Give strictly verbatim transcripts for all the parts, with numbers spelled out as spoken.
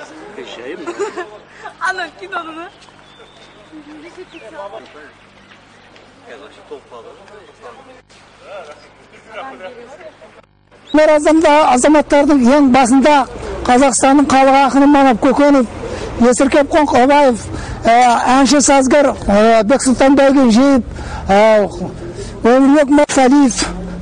Ана киноны. Меразамда азаматтардың ең басында Қазақстанның халық ақыны Манап Көкенов, Есіркеп Қоңқабаев, әнші сазгар Бексұлтан Байгенжиев, Өмірбек Мақсалиев,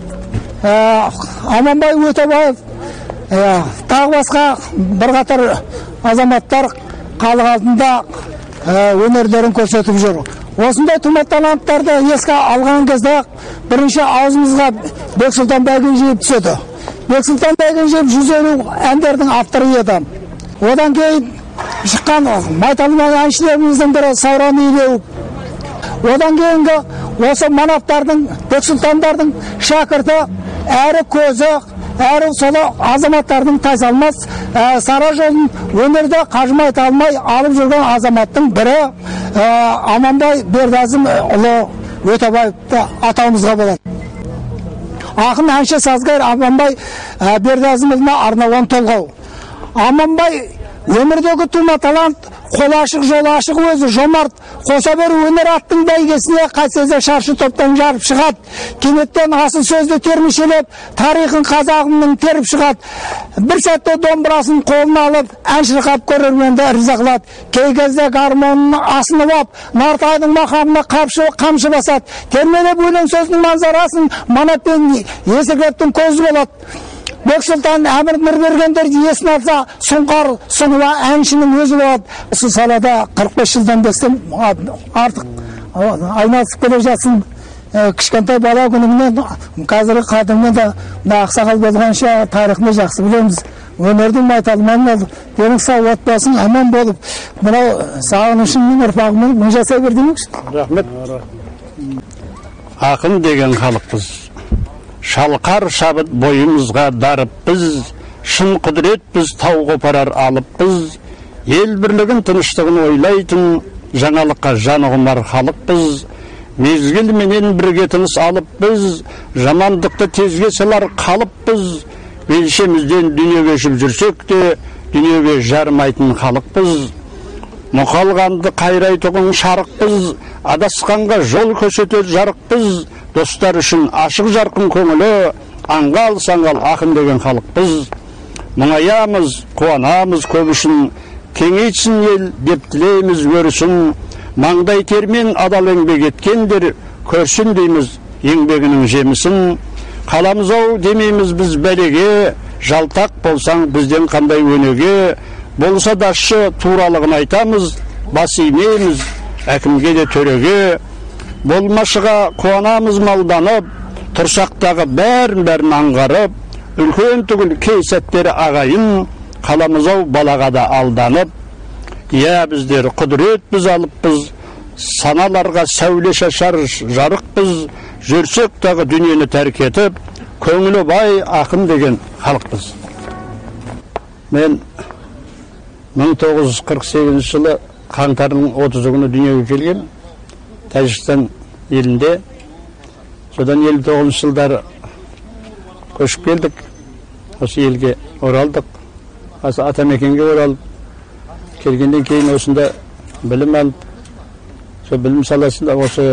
Аманбай Өтебаев, тағы басқа бірқатар азаматтар халық алдында өнерлерін көрсетіп жүр. Осындай тұмат таланттарды еске алған кезде бірінші аузымызға Бексұлтан Байгенжиев түседі. Бексұлтан Байгенжиев жүз елу әндердің авторы еді. Одан кейін шыққан майталман әншілеріміздің бірі Сауран Илеуов. Одан кейінгі осы Манаптардың, Бексұлтандардың шәкірті, әрі көзі, әрі солы азаматтардың тайсалмас сара жолын өнерде қажымайта алмай алып жүрген азаматтың бірі Аманбай Бердазым ұлы Өтебаевты атауымызға болады. Ақын әнші сазгар Аманбай Бердазымұлына арналған толғау. Аманбай өмірдегі тума талант, қолы ашық, жолы ашық, өзі жомарт, қоса бір өнер аттың бәйгесіне қайтседе шаршы топтан жарып шығады. Кенеттен асыл сөзді термешелеп, тарихын қазағымның теріп шығады. Бір сәтте домбырасын қолына алып, ән шырқап көрерменді риза қылады. Кей кезде гармонның асынып ап, Нартайдың мақамына қамшы басады. Термелеп өлең сөздің манзарасын Манап пен Есіркептің көзі болады. Бексұлтан әмір Нұрбергендер есін алса, сұңқар, сұңыла әншінің өзі болады. Осы салада қырық бес жылдан бестен артық айналысып келе жатсын. Кішкентай бала күнімнен, қазіргі қадыммен де ақсақал болғанша тарихын жақсы білеміз. Өнердің майталманы болып, денің сау отбасың аман болып, мынау сағынышыңның ұрпағымен мың жасай бердіңіз. Рахмет. Ақын деген халықпыз. Шалқар шабыт бойымызға дарып біз, шын құдірет біз тау қопарар алып біз, ел бірлігін тыныштығын ойлайтын, жаңалыққа жаны құмар халық біз, мезгілменен бірге тыныс алып біз, жамандықты тезге салар қалып біз, белшемізден дүниеге кешіп жүрсек те, дүниеге жармайтын халық біз, мұқалғанды қайрайтұғын шарық біз, адасқанға жол көрсетер жарық біз, достар үшін ашық жарқын көңілі, аңғал саңғал ақын деген халық біз. Мұңаямыз, қуанамыз көп үшін, кеңейтсін ел деп тілейміз өрісін, маңдай термен адал еңбек еткендер көрсін дейміз еңбегінің жемісін. Қаламыз ау демейміз біз бәлеге, жалтақ болсаң бізден қандай өнеге, болса дашы туралығын айтамыз, бас имейміз әкімге де төреге. Болмашыға қуанамыз малданып, тұрсақтағы бәрін-бәрін аңғарып, үлкен түгіл кей сәттері ағайын, қаламыз ау балаға да алданып. Иә, біздер құдірет біз алып біз, саналарға сәуле шашар жарық біз, жүрсек тағы дүниені тәрк етіп, көңілі бай ақын деген халықпыз. Мен мың тоғыз жүз қырық сегізінші жылы қаңтардың отызы күні дүниеге келген. Тәжікстан елінде. Содан елу тоғызыншы жылдары көшіп келдік. Осы елге оралдық. Осы атамекенге оралып, келгенден кейін осында білім алып, сол білім саласында осы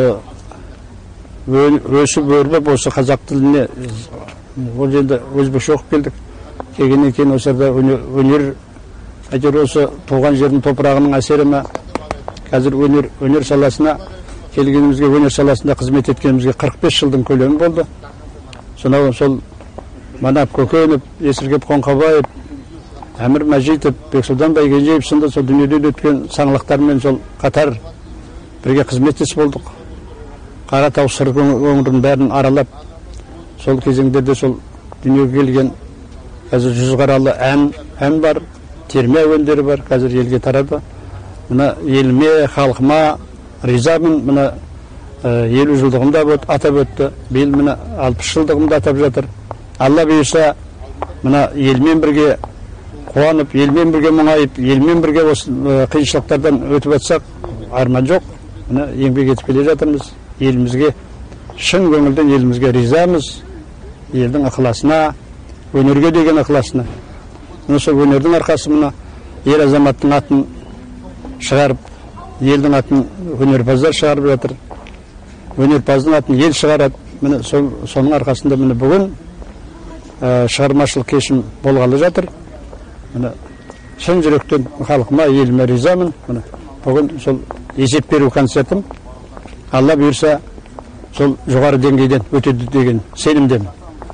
өсіп өрбіп, осы қазақ тіліне ол жерде өзбекше оқып келдік. Келгеннен кейін осы өнер, әйтеуір осы туған жердің топырағының әсері ме, қазір өнер, өнер саласына келгенімізге, өнер саласында қызмет еткенімізге қырық бес жылдың көлемі болды. Сонау сол Манап Көкенов, Есіркеп Қоңқабаев, Әмір Мәжитов, Бексұлтан Байгенжиев сынды сол дүниеден өткен саңлақтармен сол қатар бірге қызметтес болдық. Қаратау Сыр өңірін бәрін аралап, сол кезеңдерде сол дүниеге келген қазір жүз қаралы ән, ән бар, терме әуендері бар, қазір елге тарады. Мына еліме, халқыма ризамын, мына елу жылдығында атап өтті, биыл мына алпыс жылдығында атап жатыр. Алла бұйырса, мына елмен бірге қуанып, елмен бірге мұңайып, елмен бірге осы қиыншылықтардан өтіп жатсақ, арман жоқ. Мына еңбек етіп келе жатырмыз. Елімізге, шын көңілден елімізге ризамыз. Елдің ықыласына, өнерге деген ықыласына. Осы өнердің арқасы мына ер азаматтың атын шығарып, елдің атын өнерпаздар шығарып жатыр. Өнерпаздың атын ел шығарады. Міне соның арқасында міне бүгін шығармашылық кешім болғалы жатыр. Міне шын жүректен халқыма, еліме ризамын. Міне бүгін сол есеп беру концертім Алла бұйырса сол жоғары деңгейден өтеді деген сенімдемін.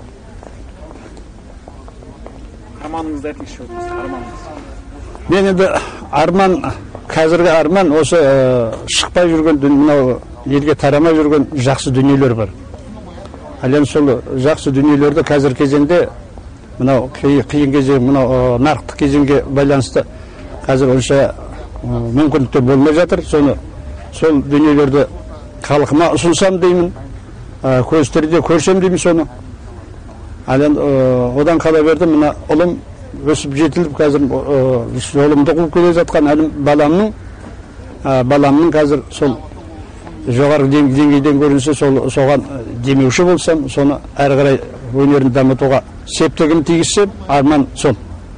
Арманыңызды айтыңызшы, арманыңыз. Мен енді арман, қазіргі арман осы шықпай жүрген, мынау елге тарамай жүрген жақсы дүниелер бар. Ал енді сол жақсы дүниелерді қазір кезеңде, мынау қиын кезең, мынау нарықтық кезеңге байланысты қазір онша мүмкіндіктер болмай жатыр. Соны сол дүниелерді халқыма ұсынсам деймін, көз тіріде көрсем деймін соны. Ал енді одан қала берді, мына ұлым өсіп жетіліп, қазір жолымды қуып келе жатқан әлім баламның, баламның қазір сол жоғары деңгейден көрінсе, соған демеуші болсам, соны әрі қарай өнерін дамытуға септігім тигізсем, арман сол.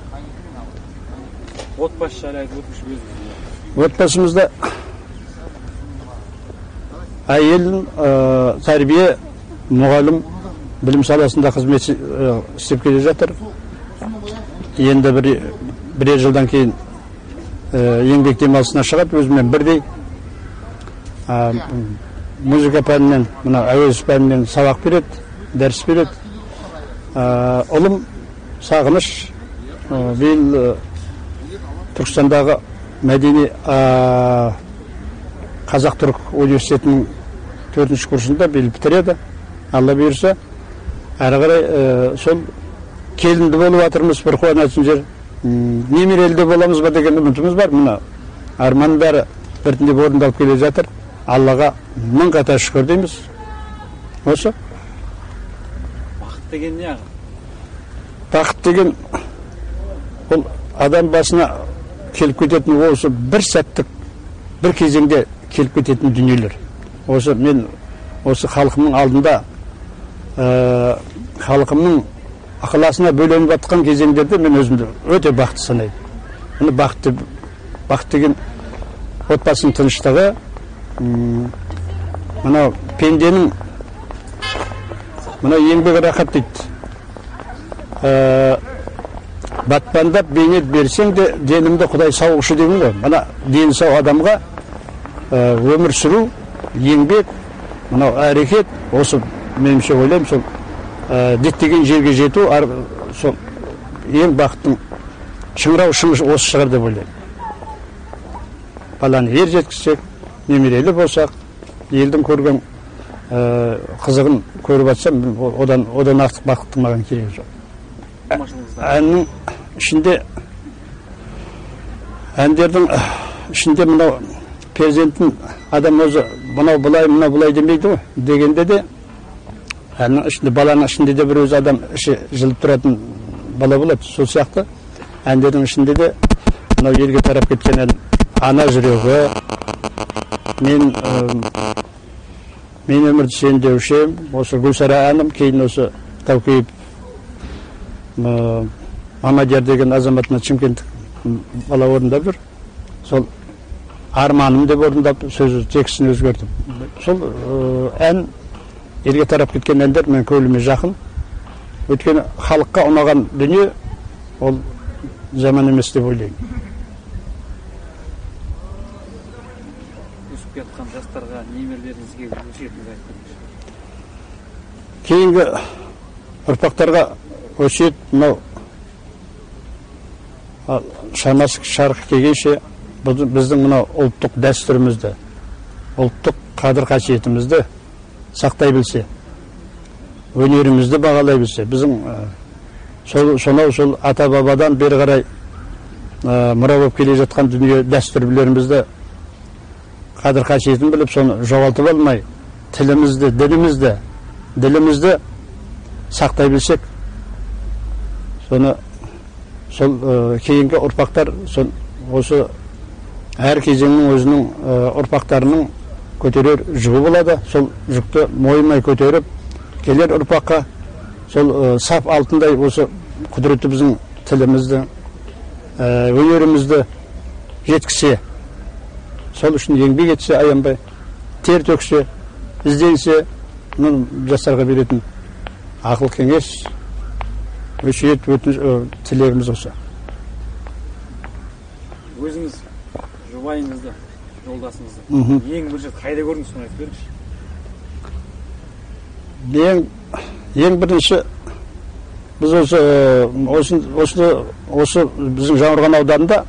Отбасы жайлы айтып өтіңізші өзіңіз. Отбасымызда әйелім тәрбие, мұғалім, білім саласында қызмет істеп келе жатыр. Енді бірер жылдан кейін еңбек демалысына шығады, өзімен бірдей музыка пәнінен, мына әуезов пәнінен сабақ береді, дәріс береді. Ұлым Сағыныш биыл Түркістандағы мәдени Қазақ-Түрік университетінің төртінші курсында биыл бітіреді. Алла бұйырса, әрі қарай сол келінді болып жатырмыз, бір қуанатын жер. Немерелі боламыз ба деген үмітіміз бар. Мына арманның бәрі біртіндеп орындалып келе жатыр. Аллаға мың қата шүкір дейміз. Осы. Бақыт деген не аға? Бақыт деген ол адам басына келіп кететін, осы бір сәттік, бір кезеңде келіп кететін дүниелер. Осы мен осы халқымның алдында халқымның ықыласына бөленіп жатқан кезеңдерде мен өзімді өте бақытты санаймын. Міне бақыт бақыт деген отбасының тыныштығы, мынау пенденің мына еңбегі рахат дейді. Батпандап бейнет берсең де денімді Құдай сауғышы деймін ғой. Мына дені сау адамға өмір сүру, еңбек, мынау әрекет, осы меніңше ойлаймын, сол діттеген жерге жету, сол ең бақыттың шыңырау шыңы осы шығар деп ойлаймын. Баланы ер жеткізсек, немерелі болсақ, елдің көрген қызығын көріп атсам, одан одан артық бақыттың маған керегі жоқ. Әннің ішінде, әндердің ішінде мынау перзентін адам өзі мынау бұлай, мынау бұлай демейді ғой, дегенде де әннің ішінде, баланың ішінде де бір өз адам іші жылып тұратын бала болады. Сол сияқты әндердің ішінде де мынау елге тарап кеткен ән ана жүрегі, мен мен өмірді сен деушем, осы Гүлсара әнім, кейін осы Тәукейіп Мамадияр деген азаматына Чымкенттік бала орындап жүр. Сол арманым деп орындап, сөзі текстін өзгертіп. Сол ән, елге тарап кеткен әндер мен көңіліме жақын. Өйткені халыққа ұнаған дүние ол заман емес деп ойлаймын. Өсіп жатқан жастарға, немерелеріңізге өсиетіңізді айтыңызшы. Кейінгі ұрпақтарға өсиет, мынау шамасы шарқы келгенше біздің мынау ұлттық дәстүрімізді, ұлттық қадір қасиетімізді сақтай білсе, өнерімізді бағалай білсе, біздің сонау сол ата-бабадан бері қарай мұра болып келе жатқан дүние дәстүрлерімізді, қадір қасиетін біліп, соны жоғалтып алмай, тілімізді, дінімізді, ділімізді сақтай білсек, соны сол кейінгі ұрпақтар осы әр кезеңнің өзінің ұрпақтарының көтерер жүгі болады. Сол жүкті мойымай көтеріп келер ұрпаққа сол сап алтындай осы құдіреті біздің тілімізді, өнерімізді жеткісе, сол үшін еңбек етсе, аянбай, тер төксе, ізденсе, жастарға беретін ақыл кеңес, өсиет тілегіміз осы. Өзіңіз жұбайыңызды, жолдасыңызды ең бірінші қайда көрдіңіз, соны айтып беріңізші. Ең бірінші біз осы осы біздің Жаңақорған ауданында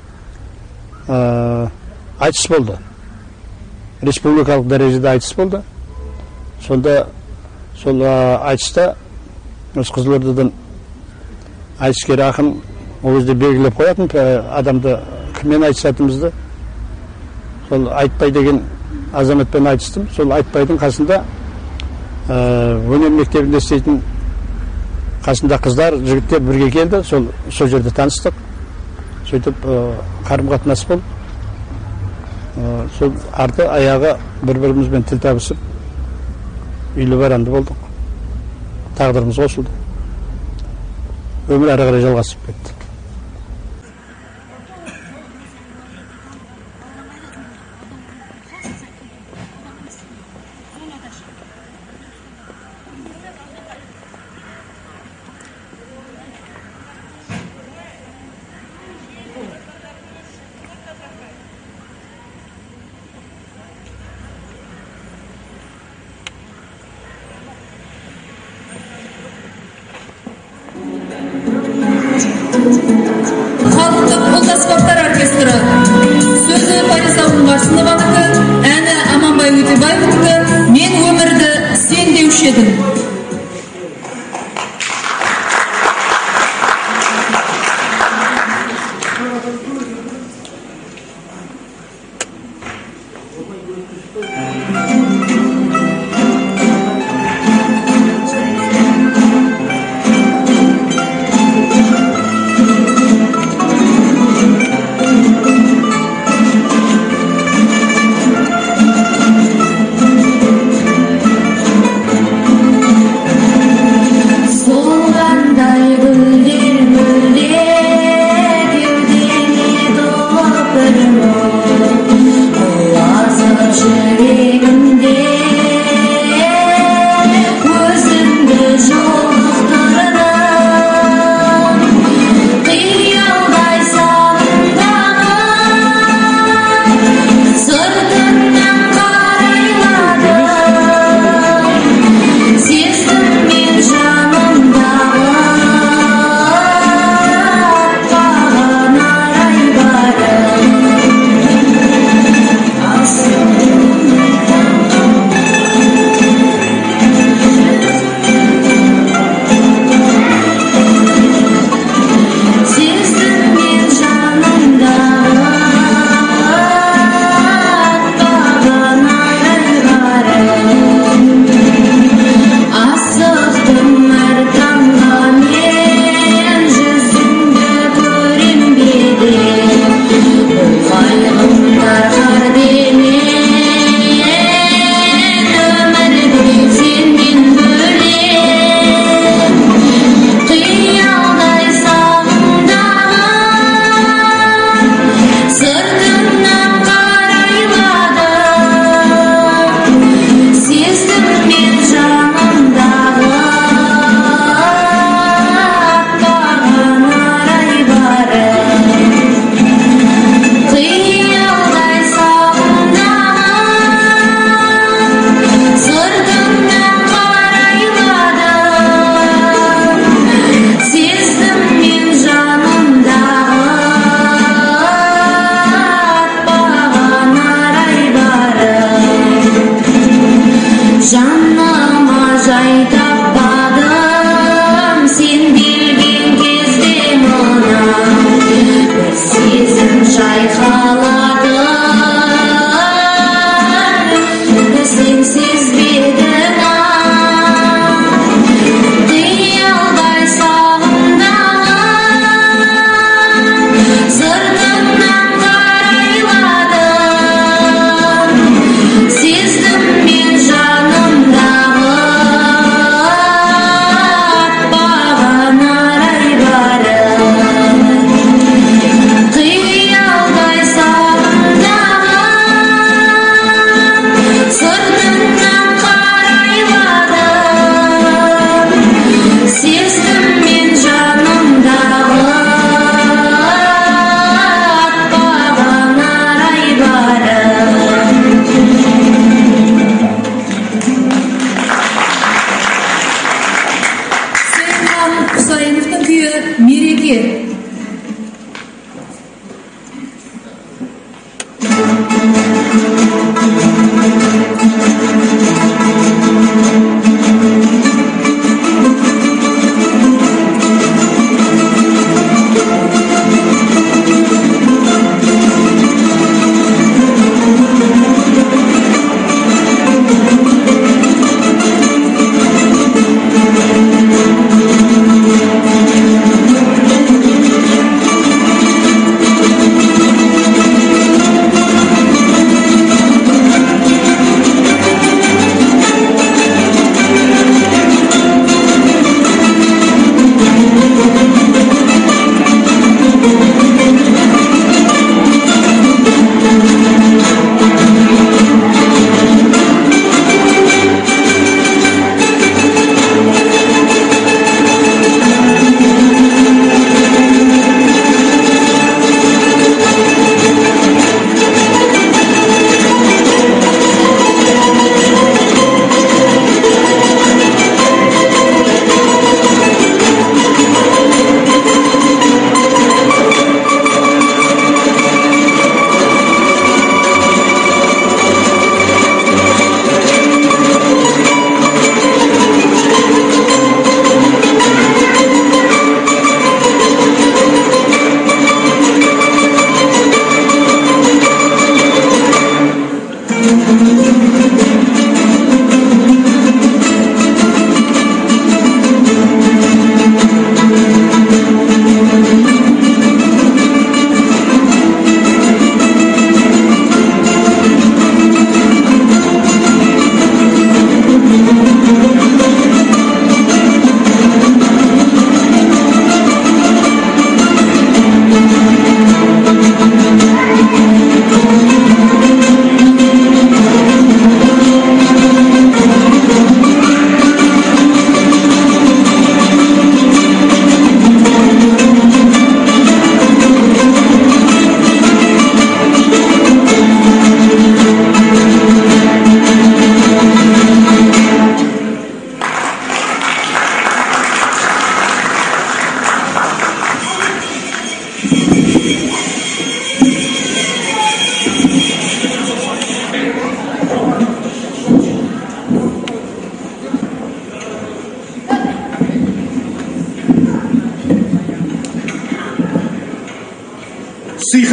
айтыс болды. Республикалық дәрежеде айтыс болды. Сонда сол айтыста осы Қызылордадан айтыскер ақын ол кезде белгілеп қоятын адамды кіммен айтысатынымызды. Сол Айтбай деген азаматпен айтыстым. Сол Айтбайдың қасында өнер мектебінде істейтін қасында қыздар, жігіттер бірге келді. Сол сол жерде таныстық. Сөйтіп қарым-қатынас болды. Сол арты аяғы бір-бірімізбен тіл табысып үйлі баранды болдық. Тағдырымыз қосылды. Өмір ары қарай жалғасып кетті. Халықтық қолда спорттар оркестрі сөзі Фариза Оңғарсынованікі, әні Аманбай Өтебаевынікі, мен өмірді сен деуші едім.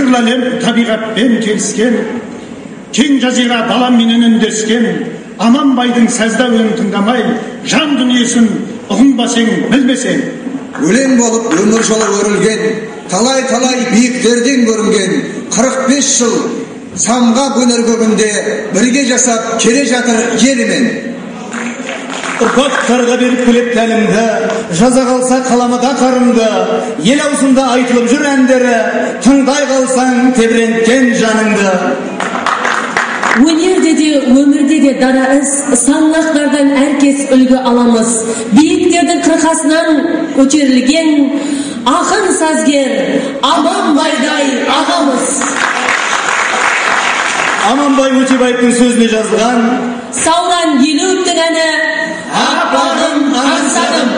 бүкіл әлем табиғатпен келіскен, кең жазира дала менен үндескен, Аманбайдың сәзда үнін тыңдамай, жан дүниесін ұғынбасең, білмесең. Өлең болып өмір жолы өрілген, талай-талай биіктерден көрінген, қырық бес жыл самға көнер көгінде бірге жасап келе жатыр елімен. Ұрпақтарға беріп келіп тәлімді, жаза қалса қаламада қарымды, ел аузында айтылып жүр әндері, тыңдай қалсаң тебіренткен жаныңды. Өнерде де, өмірде де дара іс, саңлақтардан әркез үлгі аламыз. Биіктердің қырқасынан көтерілген ақын сазгер Аманбайдай ағамыз. Аманбай Өтебаевтың сөзіне жазылған Сауран елеуовтің әні «Аппағым аңсадым».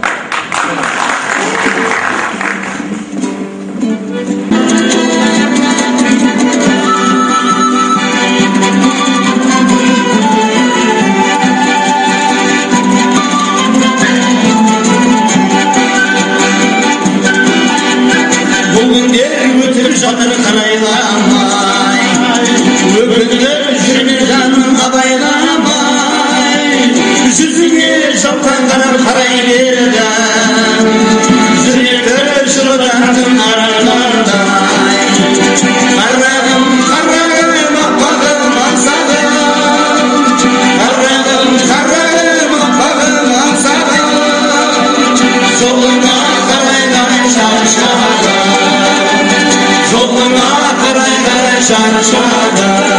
Бұл күндер өтіп жатыр қарайламай, өкінді жүрме жаным абайламай, жүзіңе жалтан қарап қарай бердім, жүректі жылытатын арайлардай. Қарағым, қарағым, аппағым аңсадым, қарағым, қарағым, аппағым аңсадым, жолыңа қарай қарай шаршадым, жолыңа қарай қарай шаршадым.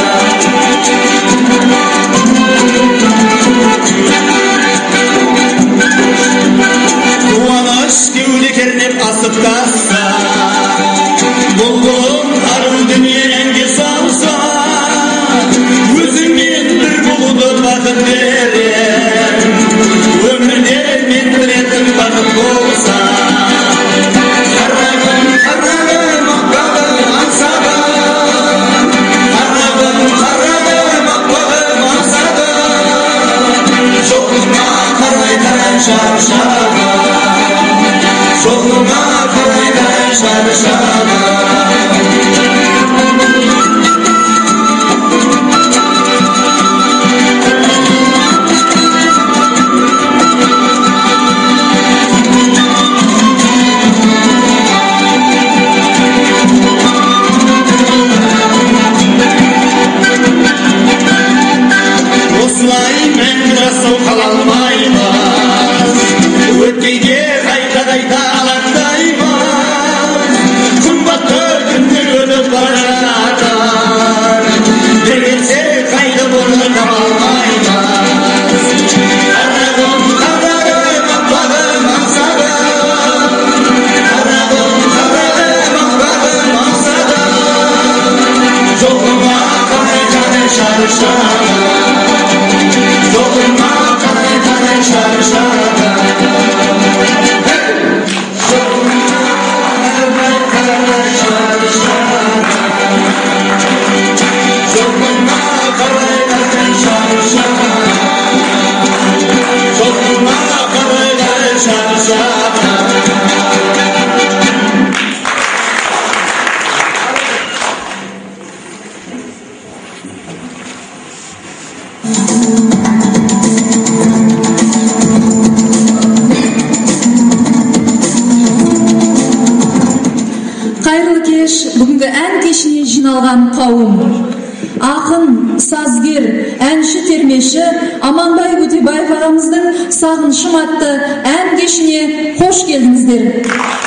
Қуаныш кеуде кернеп асып тасса, бұлбұлым арым дүние әнге салса, өзіңмен бір болуды бақыт берем, өмірде мен білетін бақыт болса. Қарағым, қарағым, аппағым аңсадым, қарағым, қарағым, аппағым аңсадым, жолыңа қарай қарай шаршадым, жолыңа қарай қарай шаршадым. Осылай мәңгі жасау қала алмаймыз, өткенге қайта қайта алаңдаймыз, қымбатты күндер өтіп бара жатыр, бір келсе қайда бұрын таба алмаймыз. Қарағым, қарағым, аппағым аңсадым, қарағым, қарағым, аппағым аңсадым, жолыма қарай қарай шаршадым, жолыма қарай қарай шаршадым. Қайырлы кеш, бүгінгі ән кешіне жиналған қауым. Ақын, сазгер, әнші термеші Аманбай Өтебаев ағамыздың «Сағынышым» атты ән кешіне қош келдіңіздер.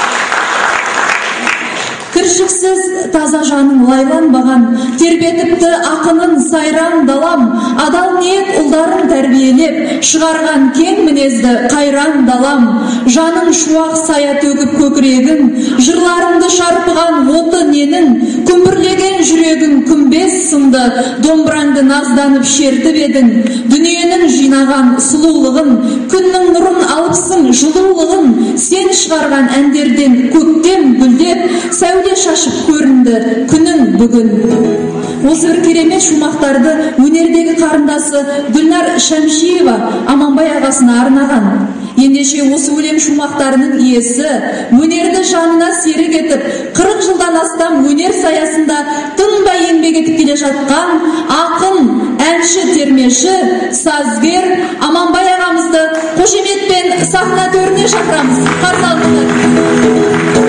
Кіршіксіз таза жаның лайланбаған, тербетіпті ақынын сайран далам, адал ниет ұлдарын тәрбиелеп, шығарған кең мінезді қайран далам. Жаның шуақ сая төгіп көкірегің, жырларыңды шарпыған оты ненің, күмбірлеген жүрегің күмбез сынды, домбыраңды назданып шертіп едің. Дүниенің жинаған сұлулығын, күннің нұрын алыпсың жылулығын, сен шығарған әндерден көктем гүлдеп, сәуле шашып көрінді күнің бүгін. Осы бір керемет шумақтарды өнердегі қарындасы Гүлнар Шәмшиева Аманбай ағасына арнаған. Ендеше осы өлең шумақтарының иесі, өнерді жанына серік етіп, қырық жылдан астам өнер саясында тынбай еңбек етіп келе жатқан ақын, әнші, термеші, сазгер Аманбай ағамызды қошеметпен сахна төріне шақырамыз. Қарсы алыңыздар.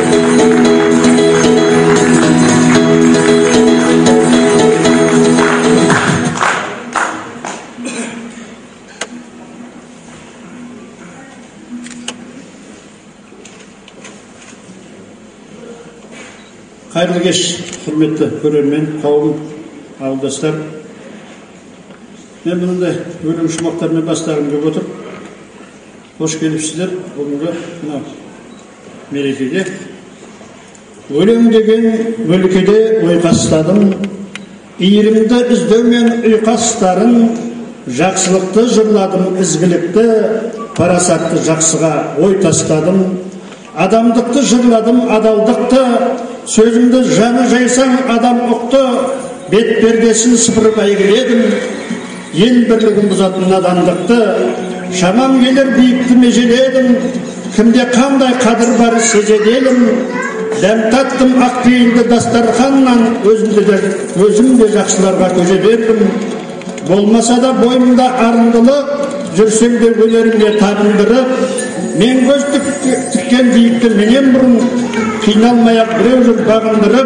Қайырлы кеш, құрметті көрермен, қауым, ауылдастар. Мен мұндай өлең шумақтармен бастағым келіп отыр. Қош келіпсіздер бүгінгі мына мерекеге. Өлең деген өлкеде ойқастадым, иірімді іздеумен ұйқастарын, жақсылықты жырладым, ізгілікті, парасатты жақсыға ой тастадым. Адамдықты жырладым, адалдықты, сөзімді жаны жайсаң адам ұқты, бет пердесін сыпырмай келедім, ел бірлігін бұзатын надандықты, шамам келер биікті межеледім, кімде қандай қадір бар сезеделім, дәм таттым ақ пейілді дастарханнан, өзім де жақсыларға көже бердім. Болмаса да бойымда арындылық, жүрсем де өнерімде табындырып, мен көз тіккен биікті менен бұрын, қиналмай-ақ біреу жүр бағындырып.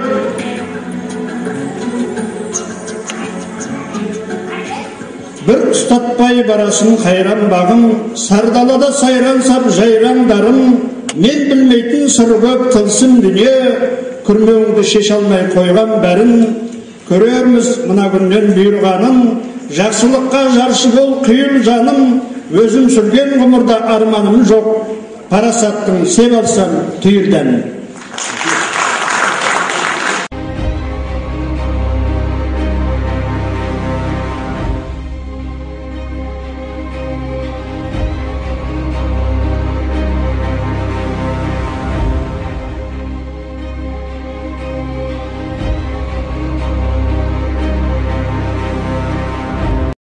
Бір ұстатпай барасын қайран бағым, сардалада сайран сап жайраңдарым, мен білмейтін сыры көп тылсым дүние, күрмеуіңді шеше алмай қойған бәрін, көрерміз мына күннен бұйырғаным, жақсылыққа жаршы бол қиыл жаным, өзім сүрген ғұмырда арманым жоқ, парасаттың сеп алсам түйірден.